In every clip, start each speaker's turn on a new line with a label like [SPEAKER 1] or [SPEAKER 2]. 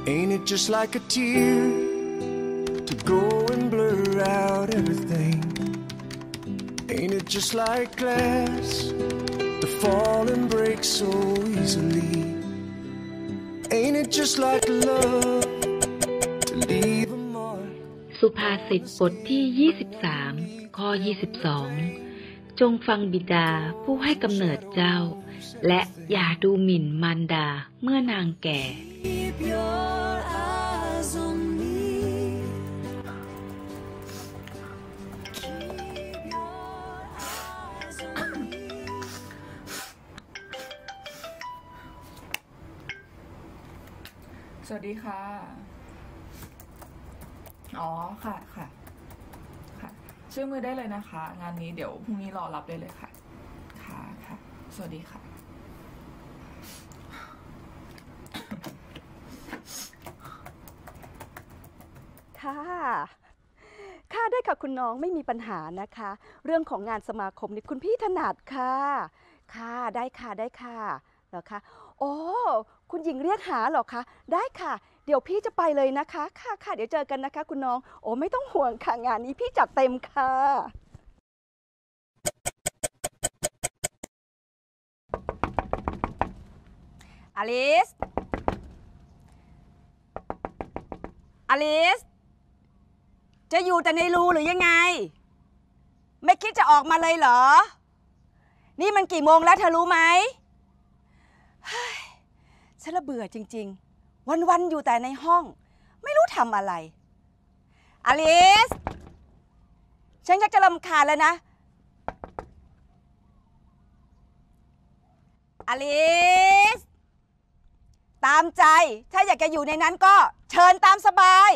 [SPEAKER 1] Ain't it just like a tear to go and blur out everything? Ain't it just like glass to fall and break so easily? Ain't it just like love to leave a mark?
[SPEAKER 2] สุภาษิตบทที่23ข้อ22จงฟังบิดาผู้ให้กำเนิดเจ้าและอย่าดูหมิ่นมารดาเมื่อนางแก่
[SPEAKER 3] สวัสดีค่ะอ๋อค่ะชื่อมือได้เลยนะคะงานนี้เดี๋ยวพรุ่งนี้รอรับได้เลยค่ะค่ะสวัสดีค่ะ
[SPEAKER 4] ค่ะได้ค่ะคุณน้องไม่มีปัญหานะคะเรื่องของงานสมาคมนี่คุณพี่ถนัดค่ะได้ค่ะเหรอคะโอ้คุณหญิงเรียกหาเหรอคะได้ค่ะเดี๋ยวพี่จะไปเลยนะคะค่ะเดี๋ยวเจอกันนะคะคุณน้องโอ้ไม่ต้องห่วงค่ะงานนี้พี่จัดเต็มค่ะอลิสจะอยู่แต่ในรูหรือยังไงไม่คิดจะออกมาเลยเหรอนี่มันกี่โมงแล้วเธอรู้ไหมฉันละเบื่อจริงๆวันๆอยู่แต่ในห้องไม่รู้ทำอะไรอลิสฉันก็จะรำคาญแล้วนะอลิสตามใจถ้าอยากจะอยู่ในนั้นก็เชิญตามสบาย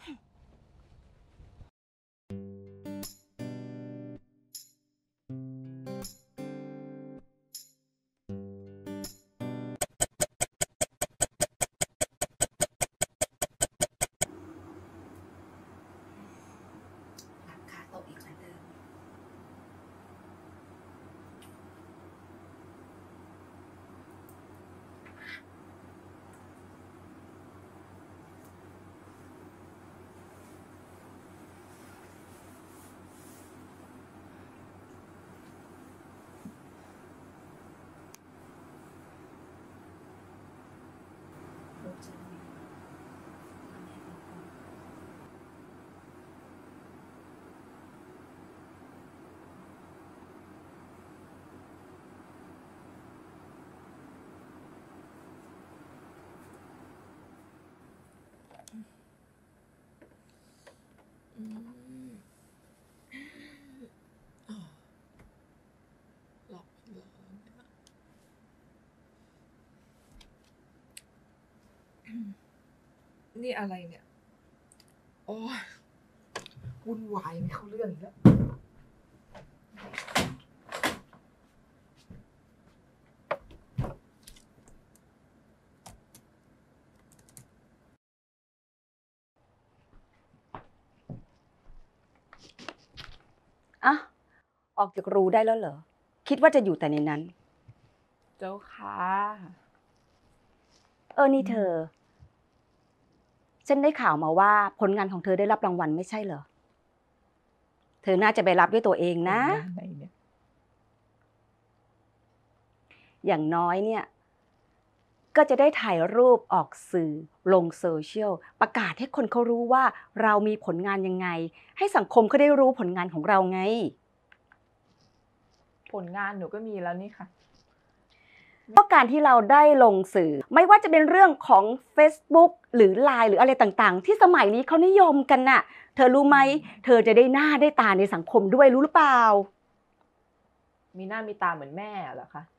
[SPEAKER 3] นี่อะไรเนี่ยโอ้วุ่นวายไม่เข้าเรื่องแล้ว
[SPEAKER 4] อะออกจากรูได้แล้วเหรอคิดว่าจะอยู่แต่ในนั้น
[SPEAKER 3] เจ้าค่ะ
[SPEAKER 4] นี่เธอฉันได้ข่าวมาว่าผลงานของเธอได้รับรางวัลไม่ใช่เหรอเธอน่าจะไปรับด้วยตัวเองนะอย่างน้อยเนี่ยก็จะได้ถ่ายรูปออกสื่อลงโซเชียลประกาศให้คนเขารู้ว่าเรามีผลงานยังไงให้สังคมเขาได้รู้ผลงานของเราไง
[SPEAKER 3] ผลงานหนูก็มีแล้วนี่ค่ะ
[SPEAKER 4] เพราะการที่เราได้ลงสื่อไม่ว่าจะเป็นเรื่องของ Facebook หรือ LINE หรืออะไรต่างๆที่สมัยนี้เขานิยมกันน่ะเธอรู้ไหมเธอจะได้หน้าได้ตาในสังคมด้วยรู้หรือเปล่า
[SPEAKER 3] มีหน้ามีตาเหมือนแม่เหรอคะ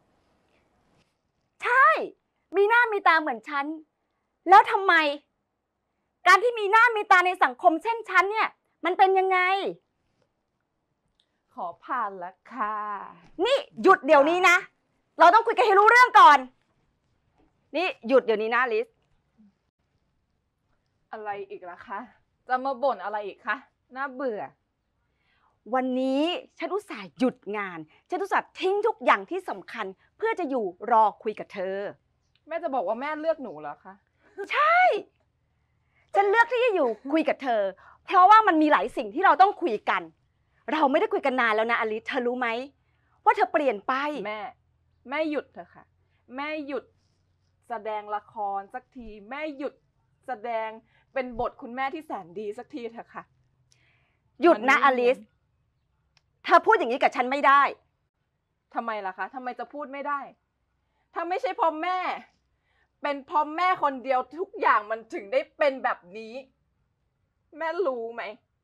[SPEAKER 4] ใช่มีหน้ามีตาเหมือนฉันแล้วทำไมการที่มีหน้ามีตาในสังคมเช่นฉันเนี่ยมันเป็นยังไง
[SPEAKER 3] ขอผ่านละค่ะ
[SPEAKER 4] นี่หยุดเดี๋ยวนี้นะเราต้องคุยกันให้รู้เรื่องก่อนนี่หยุดเดี๋ยวนี้นะลิส
[SPEAKER 3] อะไรอีกล่ะคะจะมาบ่นอะไรอีกคะน่าเบื่อ
[SPEAKER 4] วันนี้ฉันอุตส่าห์หยุดงานฉันอุตส่าห์ทิ้งทุกอย่างที่สำคัญเพื่อจะอยู่รอคุยกับเธอ
[SPEAKER 3] แม่จะบอกว่าแม่เลือกหนูเหรอคะ
[SPEAKER 4] ใช่ ฉันเลือกที่จะอยู่คุยกับเธอ เพราะว่ามันมีหลายสิ่งที่เราต้องคุยกัน เราไม่ได้คุยกันนานแล้วนะอลิซเธอรู้ไหมว่าเธอเปลี่ยนไป
[SPEAKER 3] แม่หยุดเถอะค่ะแม่หยุดแสดงละครสักทีแม่หยุดแสดงเป็นบทคุณแม่ที่แสนดีสักทีเถอะค่ะ
[SPEAKER 4] หยุดนะ
[SPEAKER 3] มั
[SPEAKER 4] อน
[SPEAKER 3] ไม่
[SPEAKER 4] ลิสเธอพูดอย่างนี้กับฉันไม่ได้
[SPEAKER 3] ทำไมล่ะคะทำไมจะพูดไม่ได้ถ้าไม่ใช่เพราะแม่ เป็นเพราะแม่คนเดียวทุกอย่างมันถึงได้เป็นแบบนี้ แม่รู้ไหม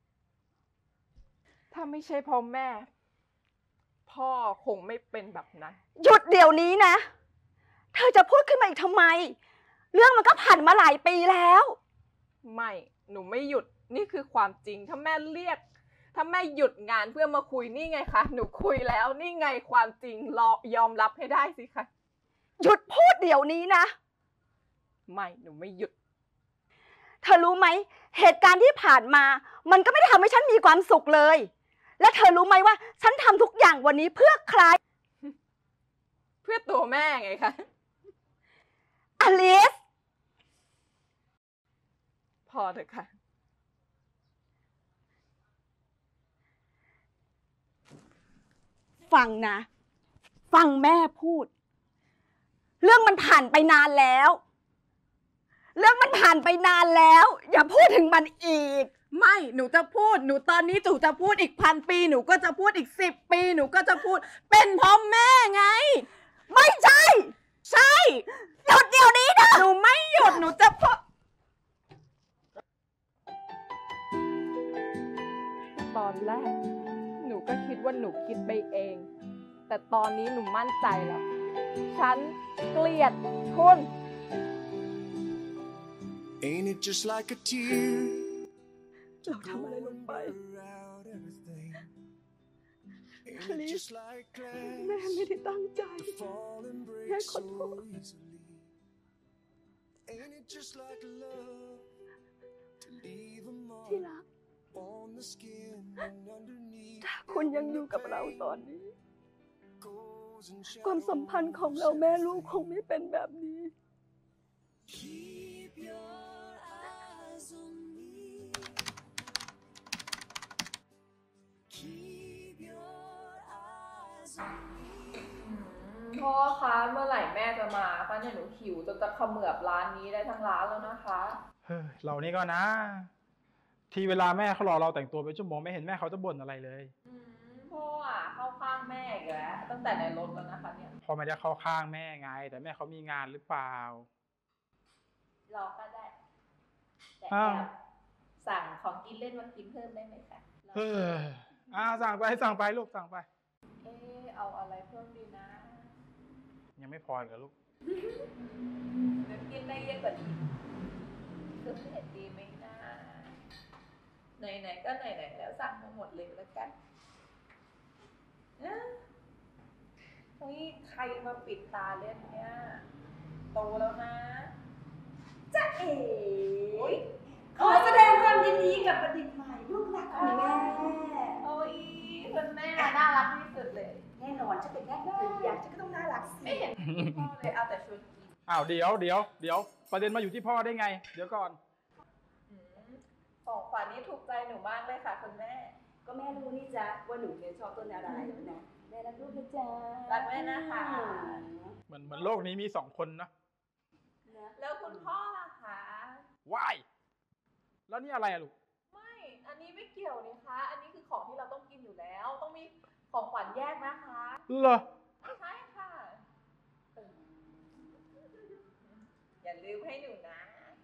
[SPEAKER 3] ถ้าไม่ใช่เพราะแม่ พ่อคงไม่เป็นแบบนั้น
[SPEAKER 4] หยุดเดี๋ยวนี้นะ เธอจะพูดขึ้นมาอีกทำไม เรื่องมันก็ผ่านมาหลายปีแล้ว
[SPEAKER 3] ไม่หนูไม่หยุดนี่คือความจริงถ้าแม่เรียก ถ้าแม่หยุดงานเพื่อมาคุยนี่ไงคะหนูคุยแล้วนี่ไงความจริงยอมรับให้ได้สิคะ
[SPEAKER 4] หยุดพูดเดี๋ยวนี้นะ
[SPEAKER 3] ไม่หนูไม่หยุด
[SPEAKER 4] เธอรู้ไหมเหตุการณ์ที่ผ่านมา มันก็ไม่ได้ทำให้ฉันมีความสุขเลย และเธอรู้ไหมว่า ฉันทำทุกอย่างวันนี้เพื่อใคร
[SPEAKER 3] เพื่อตัวแม่ไงคะ
[SPEAKER 4] อลิส
[SPEAKER 3] พอเถอะค่ะ
[SPEAKER 4] ฟังนะ ฟังแม่พูด เรื่องมันผ่านไปนานแล้ว เรื่องมันผ่านไปนานแล้ว อย่าพูดถึงมันอีก
[SPEAKER 3] ไม่หนูจะพูดหนูตอนนี้หนูจะพูดอีก1,000 ปีหนูก็จะพูดอีก10 ปีหนูก็จะพูดเป็นเพราะแม่ไง
[SPEAKER 4] ไม่ใช่
[SPEAKER 3] ใช่
[SPEAKER 4] หยุดเดี๋ยวนี้นะ
[SPEAKER 3] หนูไม่หยุดหนูจะพูดตอนแรกหนูก็คิดว่าหนูคิดไปเอง แต่ตอนนี้หนูมั่นใจแล้ว ฉันเกลียดคุณ
[SPEAKER 1] Ain't it just like a tear?
[SPEAKER 4] เราทำอะไรลงไป
[SPEAKER 1] Out everything. Ain't
[SPEAKER 4] Please.
[SPEAKER 1] it just like
[SPEAKER 4] แม่
[SPEAKER 1] glass?
[SPEAKER 4] ไม่ได้ตั้งใจ
[SPEAKER 1] To fall and break
[SPEAKER 4] Mẹ
[SPEAKER 1] so
[SPEAKER 4] con thôi.
[SPEAKER 1] easily. Ain't it just like love? To leave a
[SPEAKER 4] ที่
[SPEAKER 1] mark
[SPEAKER 4] รัก
[SPEAKER 1] on the skin and underneath.
[SPEAKER 4] ถ้าคุณยังอยู่กับเราตอนนี้
[SPEAKER 1] Goes and
[SPEAKER 4] ความสัมพันธ์ของเราแม่ลูกคงไม่เป็นแบบนี้
[SPEAKER 1] Keep your eyes on me. Keep your eyes on me.
[SPEAKER 3] พ่อคะเมื่อไหร่แม่จะมาคะเนี่ยหนูหิวจนจะเขมือบร้านนี้ได้ทั้งร้านแล้วนะคะ
[SPEAKER 5] เฮ้ยเรานี่ก็นะ ทีเวลาแม่เขารอเราแต่งตัวเป็นชั่วโมงไม่เห็นแม่เขาจะบ่นอะไรเลย
[SPEAKER 3] พ่ออ่ะเข้าข้างแม่อีกแล้วตั้งแต่ในรถแล้วนะคะเนี่ย
[SPEAKER 5] พอไม่ได้เข้าข้างแม่ไง แต่แม่เขามีงานหรือเปล่า
[SPEAKER 6] รอก็ได้แต่
[SPEAKER 5] อ้าว
[SPEAKER 6] แอบสั่งของกินเล่นมากินเพิ่มได้ไหมคะ
[SPEAKER 5] เฮ้ยสั่งไปลูกสั่งไป
[SPEAKER 3] เอาอะไรเพิ่มดีนะ
[SPEAKER 5] ยังไม่พออีกเหรอลูก
[SPEAKER 6] เดี๋ยวกินได้เยอะกว่านี้เพิ่มเผ็ดดีไหมนะไหนๆก็ไหนๆแล้วสั่งมาหมดเลยแล้วกันนะเฮ้ยใครมาปิดตาเล่นเนี่ยโตแล้วนะ
[SPEAKER 4] จ๊ะเอ๋
[SPEAKER 6] โอ๊ย
[SPEAKER 4] ขอแสดงความยินดีกับบัณฑิตใหม่ลูกรักของแม่
[SPEAKER 6] โอ้ยคุณแม่น่ารักที่สุดเลย
[SPEAKER 4] แน่นอนฉันเป็นแม่ภรรยาฉันก็ต้องน่ารักสิ
[SPEAKER 6] ไม่เห็นมีพ่อเลยเอาแต่ชวนกิน
[SPEAKER 5] อ้าวเดี๋ยวประเด็นมาอยู่ที่พ่อได้ไง เดี๋ยวก่อน
[SPEAKER 6] ของขวัญนี้ถูกใจหนูมากเลยค่ะคุณแม่
[SPEAKER 4] ก็แม่รู้นี่จ๊ะว่าหนูเนี่ยชอบต้นอะไรนะแม่รักลูกนะจ๊ะ
[SPEAKER 6] รักแม่นะคะ
[SPEAKER 5] เหมือนโลกนี้มี2 คนนะ
[SPEAKER 4] นะ
[SPEAKER 6] แล้วคุณพ่อล่ะคะ
[SPEAKER 5] ว้ายแล้วนี่อะไรอะลูก
[SPEAKER 6] ไม่ อันนี้ไม่เกี่ยวนี่คะ อันนี้คือของที่เราต้องกินอยู่แล้ว ต้องมีของขวัญแยกนะคะ
[SPEAKER 5] เหรอ
[SPEAKER 6] ใช่ค่ะเอออย่าลืมให้หนูนะ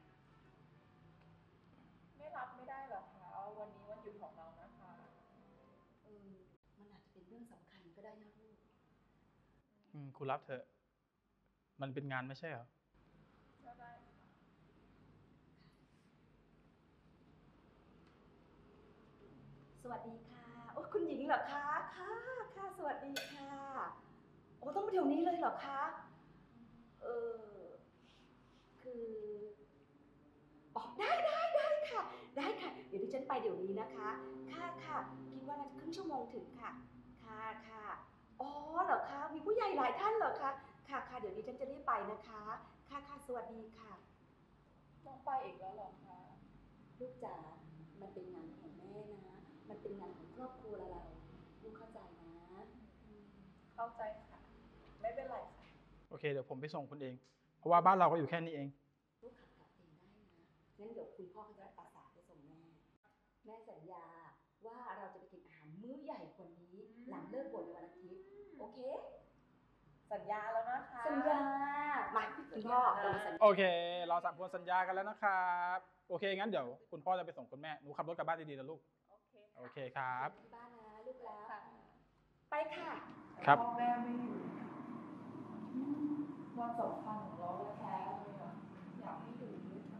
[SPEAKER 6] ไม่รับไม่ได้เหรอคะวันนี้วันหยุดของเรานะคะ
[SPEAKER 4] มันอาจจะเป็นเรื่องสำคัญก็ได้นะลูก
[SPEAKER 5] คุณรับเถอะ มันเป็นงานไม่ใช่เหรอ
[SPEAKER 6] ก็ได้ค่ะ
[SPEAKER 4] สวัสดีค่ะ โอ้คุณหญิงเหรอคะ ค่ะ สวัสดีค่ะ โอ้ต้องมาเดี๋ยวนี้เลยเหรอคะ คืออ๋อได้ค่ะ เดี๋ยวดิฉันไปเดี๋ยวนี้นะคะ ค่ะ คิดว่าน่าจะครึ่งชั่วโมงถึงค่ะ ค่ะ อ๋อเหรอคะ มีผู้ใหญ่หลายท่านเหรอคะ ค่ะ เดี๋ยวดิฉันจะรีบไปนะคะ ค่ะ สวัสดีค่ะลูกจ๋ามันเป็นงานของแม่นะมันเป็นงานของครอบครัวเราลูกเข้าใจนะ
[SPEAKER 3] เข้าใจค่ะ ไม่เป็นไรค่ะ
[SPEAKER 5] โอเคเดี๋ยวผมไปส่งคุณเอง เพราะว่าบ้านเราก็อยู่แค่นี้เอง
[SPEAKER 4] ลูกขับกลับเองได้นะงั้นเดี๋ยวคุณพ่อเขาจะประสานไปส่งแม่แม่สัญญาว่าเราจะไปกินอาหารมื้อใหญ่กว่านี้หลังเลิกบวชในวันอาทิตย์โอเค
[SPEAKER 3] สัญญาแล้วนะคะ
[SPEAKER 4] สัญญามาคุณพ่อเราสัญญา
[SPEAKER 5] โอเค เราสามคนสัญญากันแล้วนะครับ โอเค งั้นเดี๋ยวคุณพ่อจะไปส่งคุณแม่ หนูขับรถกลับบ้านดีๆนะลูก โอเคครับ
[SPEAKER 4] ที่บ้านนะลูกรั
[SPEAKER 3] ค่ะ
[SPEAKER 4] กไปค่ะ
[SPEAKER 5] ครับ
[SPEAKER 3] พ่อแม่ไม่อยู่วันสำคัญของเราแท้ๆเลยอะอยากให้อยู่ด้วยค่ะ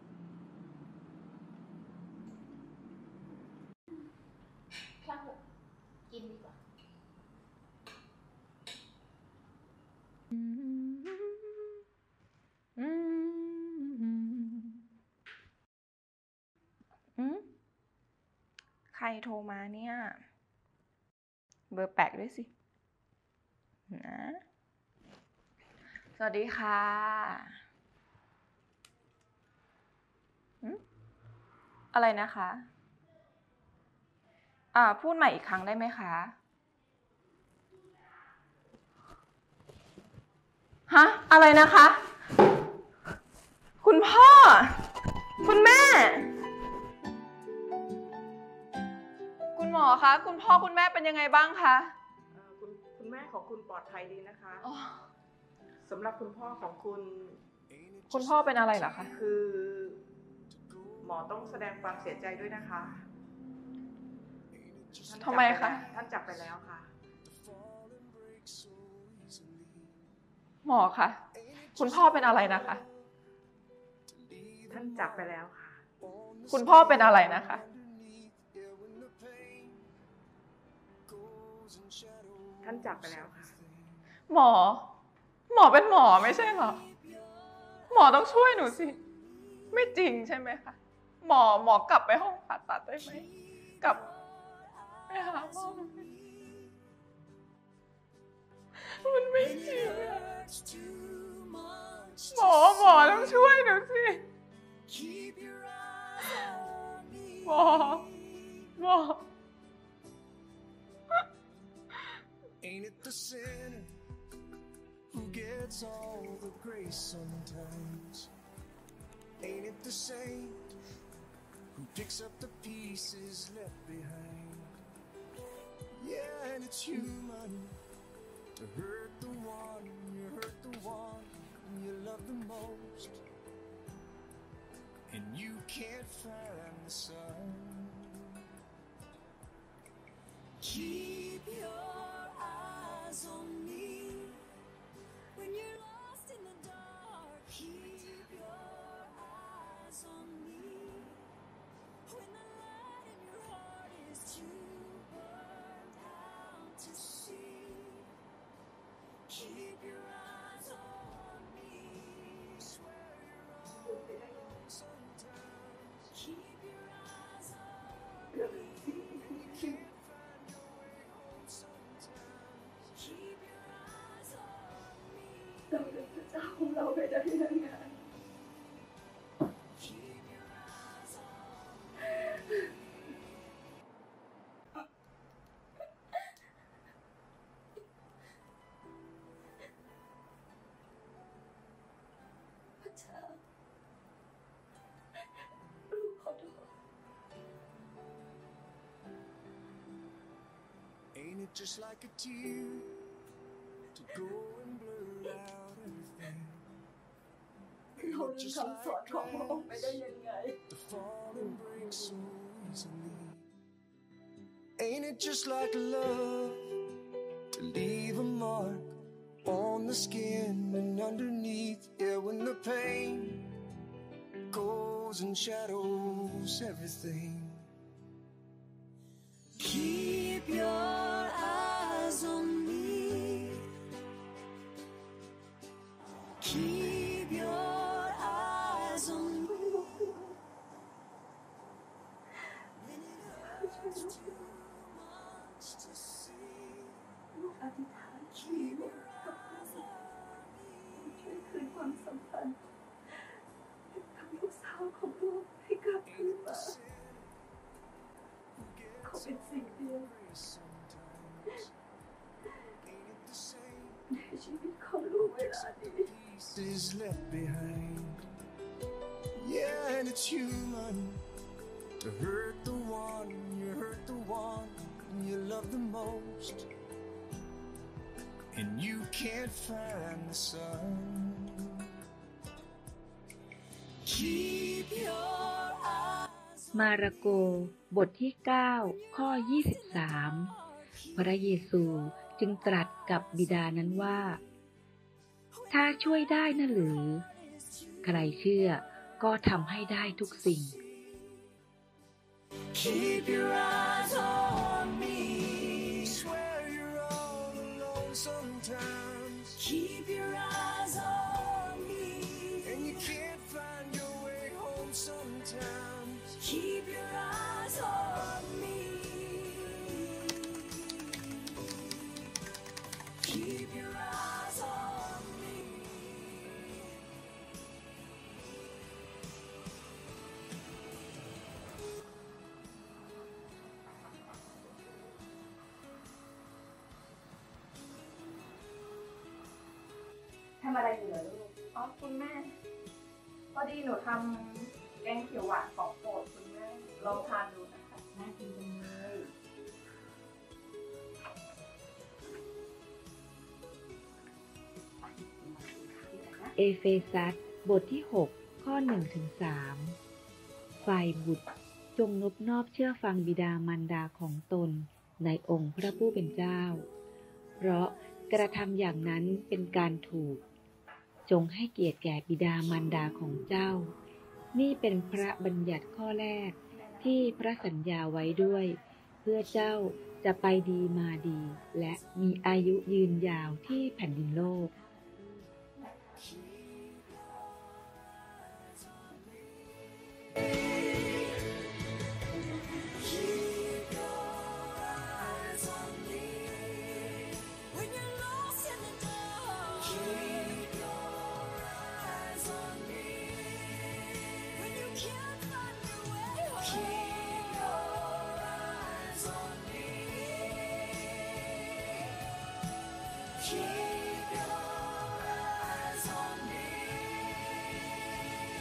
[SPEAKER 2] ช่างเถอะกินดีกว่า
[SPEAKER 3] ใครโทรมาเนี่ย เบอร์แปลกด้วยสินะสวัสดีค่ะอะไรนะคะ พูดใหม่อีกครั้งได้ไหมคะ ฮะ อะไรนะคะ คุณพ่อ คุณแม่ คุณหมอคะ คุณพ่อคุณแม่เป็นยังไงบ้างคะ
[SPEAKER 6] คุณแม่ของคุณปลอดภัยดีนะคะ
[SPEAKER 3] อ๋อ
[SPEAKER 6] สำหรับคุณพ่อของคุณ
[SPEAKER 3] คุณพ่อเป็นอะไรเหรอคะ
[SPEAKER 6] คือหมอต้องแสดงความเสียใจด้วยนะคะ
[SPEAKER 3] ทำไมคะ
[SPEAKER 6] ท่านจากไปแล้วค่ะ
[SPEAKER 3] หมอคะ คุณพ่อเป็นอะไรนะคะ
[SPEAKER 6] ท่านจากไปแล้วค่ะ
[SPEAKER 3] คุณพ่อเป็นอะไรนะคะ
[SPEAKER 6] ท่านจากไปแล้วค่ะ
[SPEAKER 3] หมอเป็นหมอไม่ใช่เหรอ หมอต้องช่วยหนูสิ ไม่จริงใช่ไหมคะ หมอกลับไปห้องผ่าตัดได้ไหม กลับไปหาพ่อมันไม่จริงอะหมอต้องช่วยหนูสิ หมอ
[SPEAKER 1] Ain't it the sinner who gets all the grace sometimes? Ain't it the saint who picks up the pieces left behind? Yeah, and it's human to hurt the one you love the most, and you can't find the sun. Keep your eyes on me when you're lost in the dark. Keep your eyes on me when the light in your heart is too burned out to see. Keep your eyes on me. Swear you're alone sometimes. Keep your eyes on me. Keep your eyes on me. เราเป็นพระเจ้าของเราไปได้ยังไง Keep your eyes on me. พระเจ้าลูกขอโทษ Ain't it just like a tear to go and blur out everything?
[SPEAKER 4] เราลืมคำสอนของพระองค์ไปได้ยังไง
[SPEAKER 1] The fall and break so easily. Ain't it just like love to leave a mark on the skin and underneath? Yeah, when the pain goes and shadows everything. Keep your eyes on me. Keep your eyes on me. When it hurts too much to see.
[SPEAKER 4] ลูกอธิษฐานชีวิตกับพระองค์ช่วยคืนความสัมพันธ์กับลูกสาวของลูกให้กลับคืนมา
[SPEAKER 1] left behind. Yeah, and it's human to hurt the one you love the most, and you can't find the sun. Keep your eyes
[SPEAKER 2] มาระโกบทที่9ข้อ23พระเยซูจึงตรัสกับบิดานั้นว่าถ้าช่วยได้นะหรือใครเชื่อก็ทำให้ได้ทุกสิ่ง
[SPEAKER 1] Keep your eyes on me. Swear you're all alone sometimes. Keep your eyes on me. And you can't find your way home sometimes. Keep your eyes on me. Keep your eyes on me.
[SPEAKER 4] ทำอะไรอยู่เหรอลูก
[SPEAKER 3] อ๋อคุณแม่พอดีหนูทำแกงเขียวหวานของโปรดคุณแม่ลองทานดูนะคะ
[SPEAKER 4] น่ากินจังเลย
[SPEAKER 2] เอเฟซัสบทที่6ข้อ1-3ฝ่ายบุตรจงนบนอบเชื่อฟังบิดามารดาของตนในองค์พระผู้เป็นเจ้าเพราะกระทำอย่างนั้นเป็นการถูกจงให้เกียรติแก่บิดามารดาของเจ้านี่เป็นพระบัญญัติข้อแรกที่พระสัญญาไว้ด้วยเพื่อเจ้าจะไปดีมาดีและมีอายุยืนยาวที่แผ่นดินโลก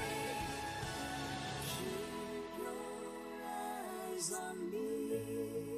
[SPEAKER 1] On me.